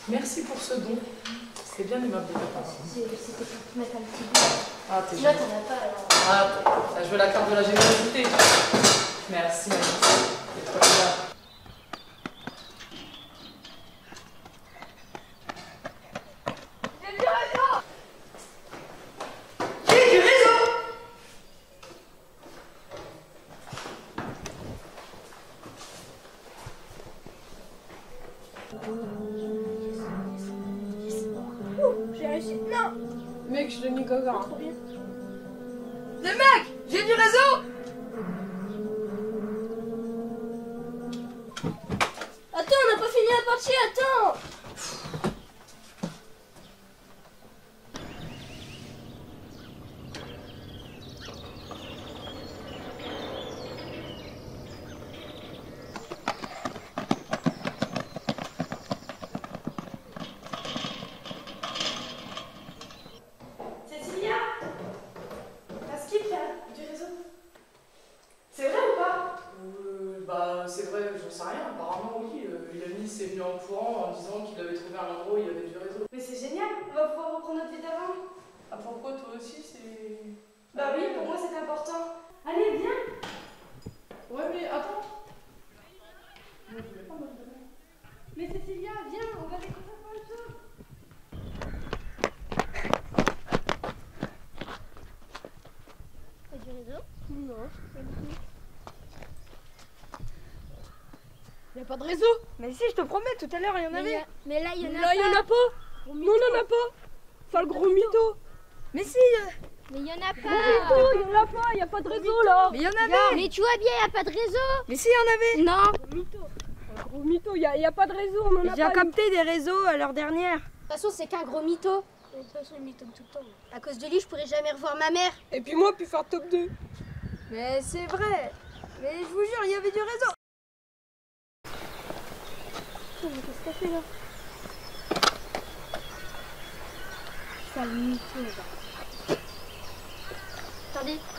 Merci pour ce don. C'est bien aimable de ta part. C'était pour te mettre un petit bout. Ah, t'es Sinon, gentil. t'en as pas alors. Ah, je veux la carte de la générosité. Merci, Maïs. C'est trop bien. J'ai réussi. Non. Mec, je l'ai mis gaga. Trop bien. Les mecs, j'ai du réseau. Attends, on n'a pas fini la partie, attends. Cécilia, est-ce qu'il y a du réseau? C'est vrai ou pas? Bah, c'est vrai, j'en sais rien. Apparemment, oui. Yanis est venu en courant en disant qu'il avait trouvé un endroit où il y avait du réseau. Mais c'est génial, on va pouvoir reprendre notre vie d'avant. Ah, pourquoi toi aussi, c'est... Bah oui, pour moi c'est important. Allez, viens. Ouais, mais attends. Mais Cécilia, viens, on va découvrir plein de choses. T'as du réseau? Non, pas du tout. Y'a pas de réseau. Mais si, je te promets, tout à l'heure il y en avait. Mais là, il y en a Là, il y en a pas. Non, il y en a pas. Enfin, le gros mytho. Mais si, Mais il y en a gros mytho, il y en a pas. Y a pas de réseau là. Mais il y en avait. Mais tu vois bien, il n'y a pas de réseau. Mais si, il y en avait. Non. Gros mytho, y a pas de réseau. On en a J'ai pas capté des réseaux à l'heure dernière. De toute façon, c'est qu'un gros mytho. De toute façon, il mytho tout le temps. À cause de lui, je pourrais jamais revoir ma mère. Et puis moi, puis faire top 2. Mais c'est vrai. Mais je vous jure, il y avait du réseau. Mais qu'est-ce que t'as fait là? Sale mytho, là. Attendez.